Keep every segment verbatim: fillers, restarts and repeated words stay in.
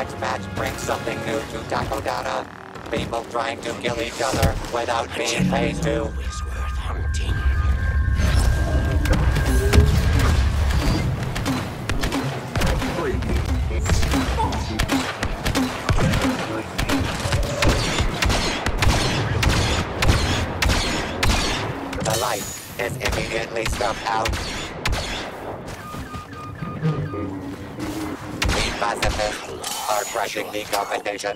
next match brings something new to Takodana. People trying to kill each other without being paid to. Always worth hunting. The light is immediately snuffed out. The pacifists are crushing the competition.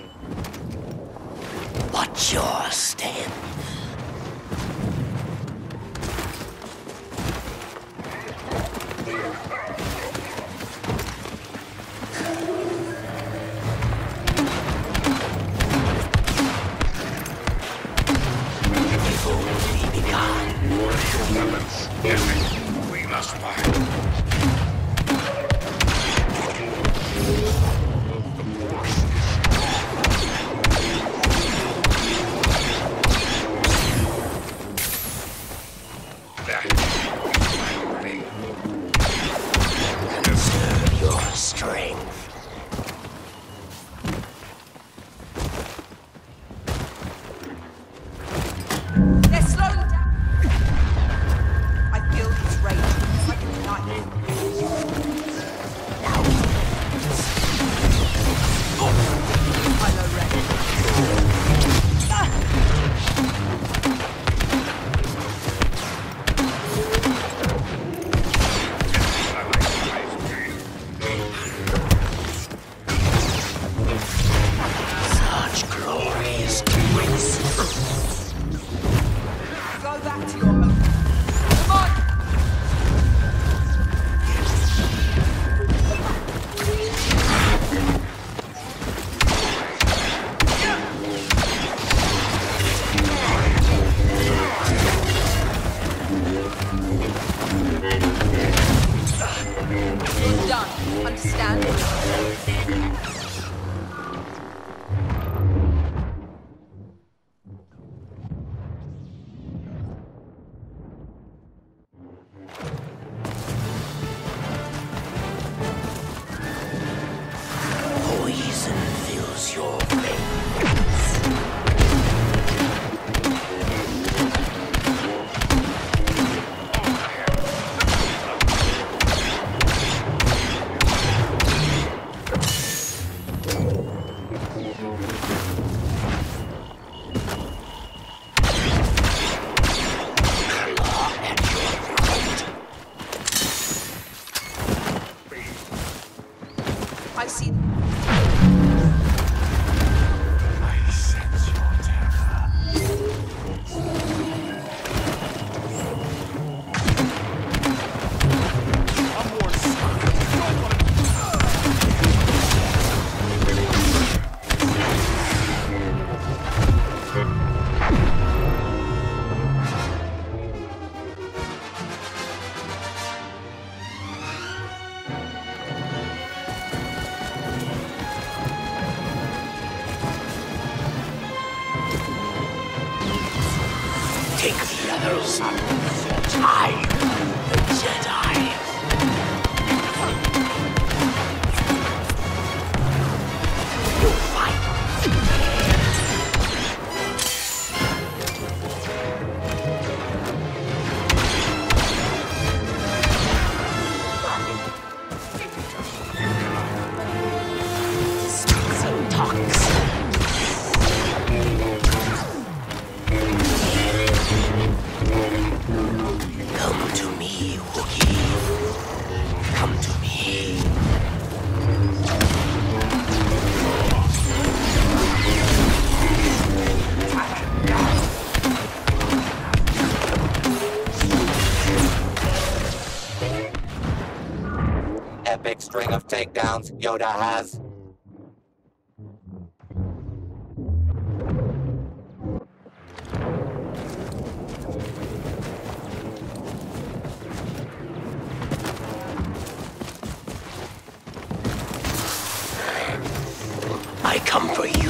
What's your stand? We must fight. Conserve your strength. They're slowing down. I feel his rage. It's like a knife. Kylo Ren. Such glorious grace. Go back to your home. Come on! You're done. Understand? Poison fills your veins. Claw at your throat. I see. I sense your terror. I'm more Take the others. I, the Jedi. You'll fight. So talks. Come to me, Wookiee. Come to me. Epic string of takedowns Yoda has. I come for you.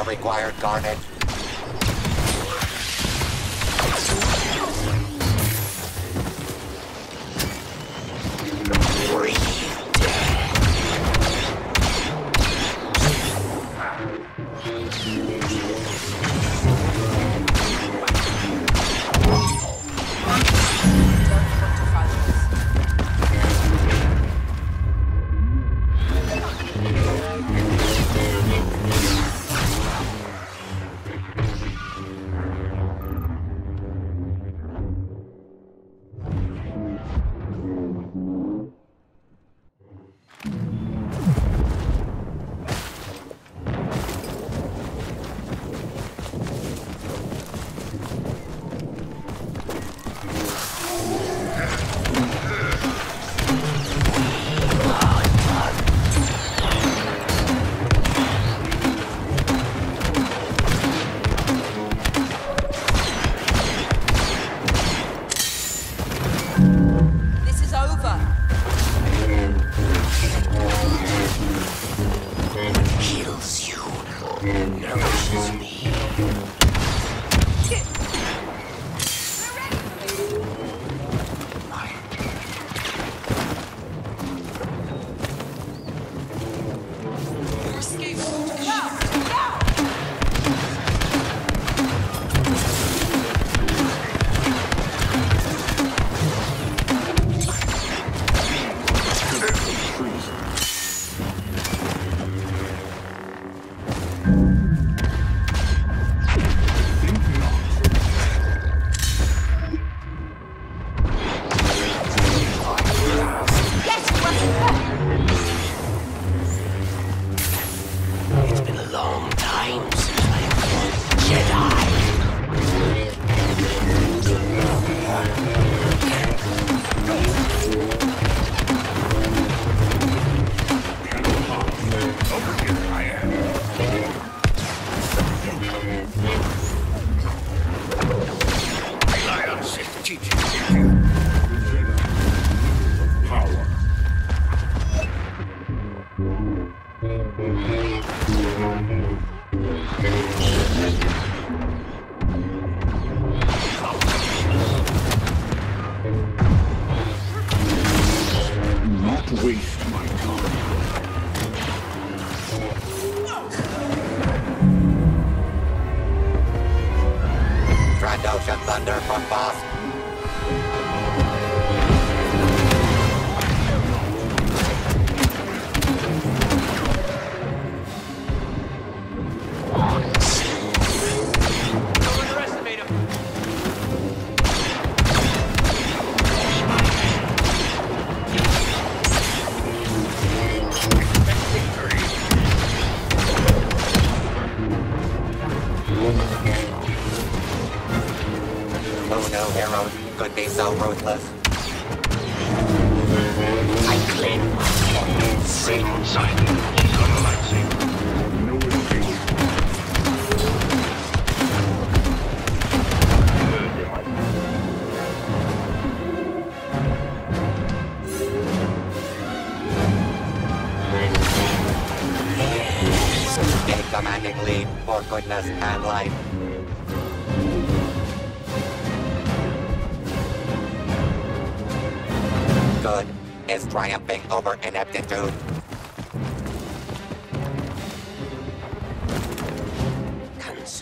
required carnage. This is over. Heals you, nourishes me. Escape. Now! Now! It's been a long time since I fought Jedi. Over here I am. Rely on Sith teaching. Power. Not waste my time. Trandoshan thunder from boss. Don't underestimate him. Who knew heroes could be so ruthless? I claim my Stay on site. She's got a lightsaber. No escape. Take commanding lead for goodness and life. Good is triumphing over ineptitude. cancer.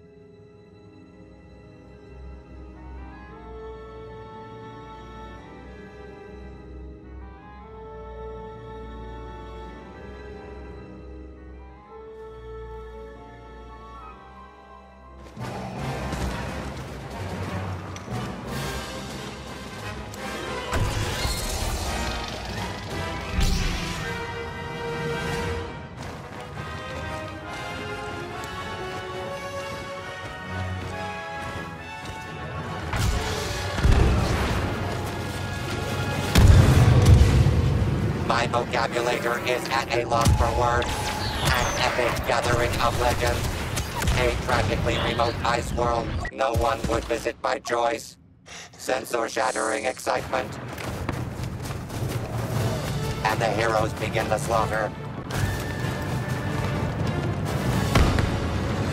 My vocabulator is at a loss for words. An epic gathering of legends. A tragically remote ice world no one would visit by choice. Sensor-shattering excitement. And the heroes begin the slaughter.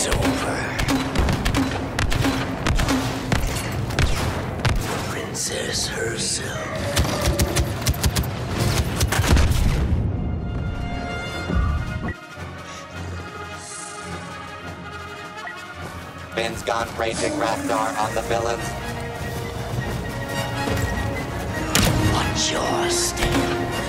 is over. The princess herself. Finn's gone raging Rathdar on the villains. Watch your step.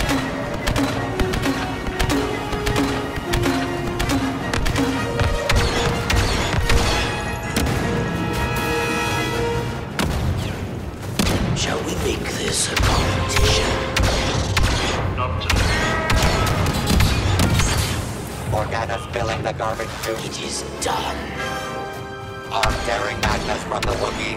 Shall we make this a competition? Not today. Morgana's filling the garbage chute. It is done. On tearing Magnus from the Wookiee.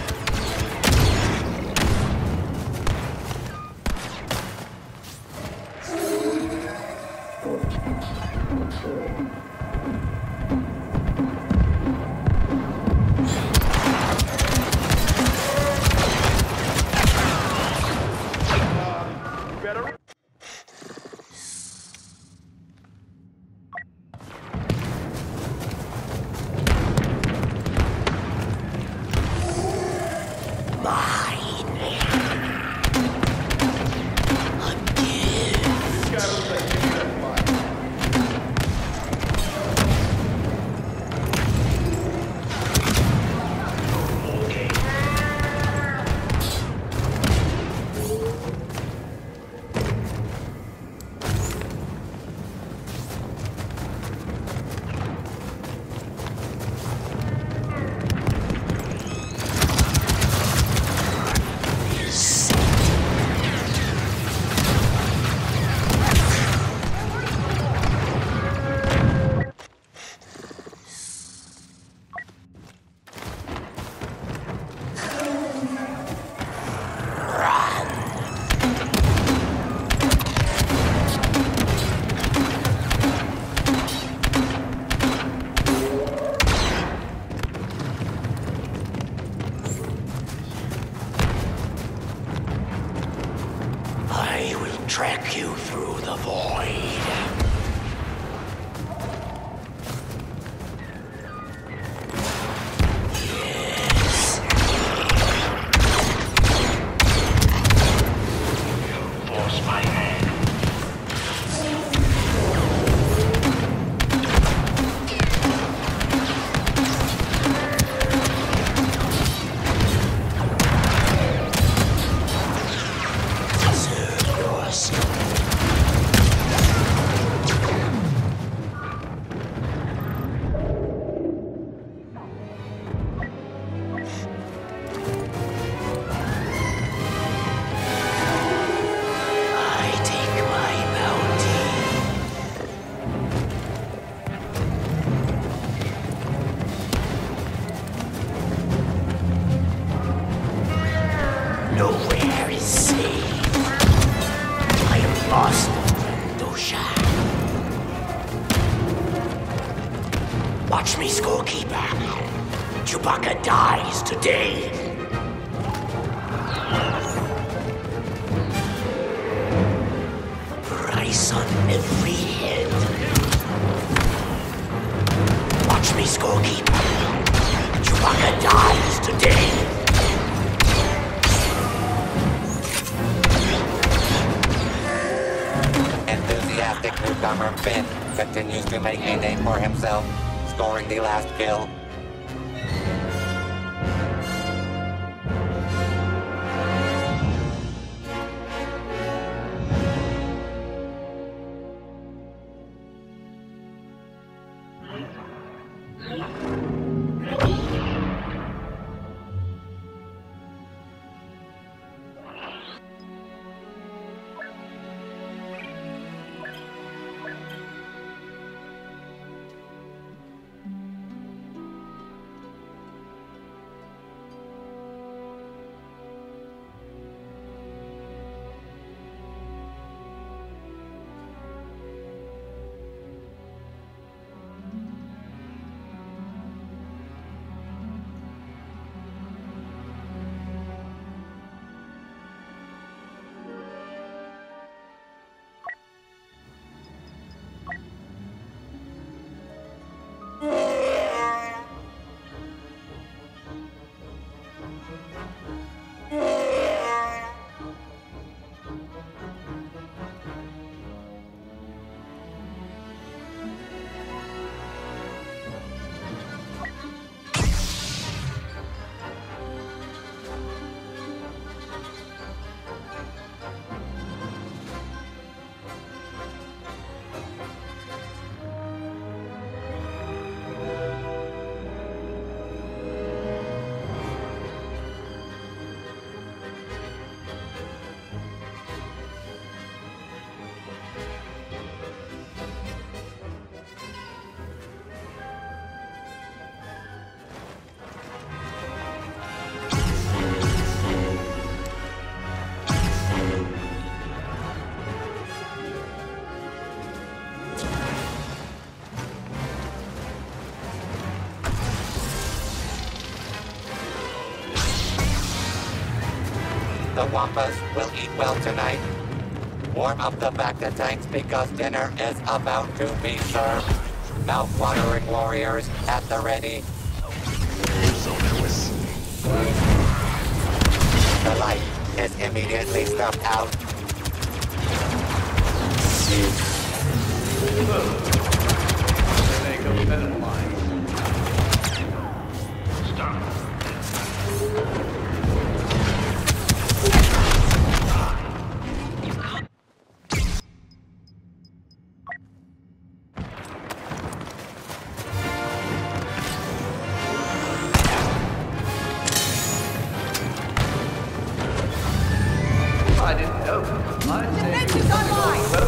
Track you through the void. Yes. Force my hand. Serve yourself. I take my bounty. Nowhere is safe. I am lost, Dosha. Watch me, scorekeeper. Chewbacca dies today. Price on every head. Watch me, scorekeeper. Chewbacca dies today. Enthusiastic newcomer Finn continues to make a name for himself, scoring the last kill. the Wampas will eat well tonight. Warm up the Bacta tanks because dinner is about to be served. Mouth-watering warriors at the ready. The light is immediately snuffed out. They go venom line. Stop. I didn't know. I'd say Defenses online!